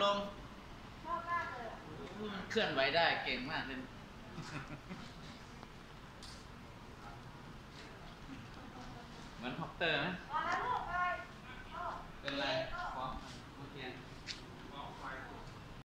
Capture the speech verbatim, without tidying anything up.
ลงชอบมากเลยมันเคลื่อนไหวได้เก่งมากเลยเหมือนฮอปเตอร์ไหมอ๋อ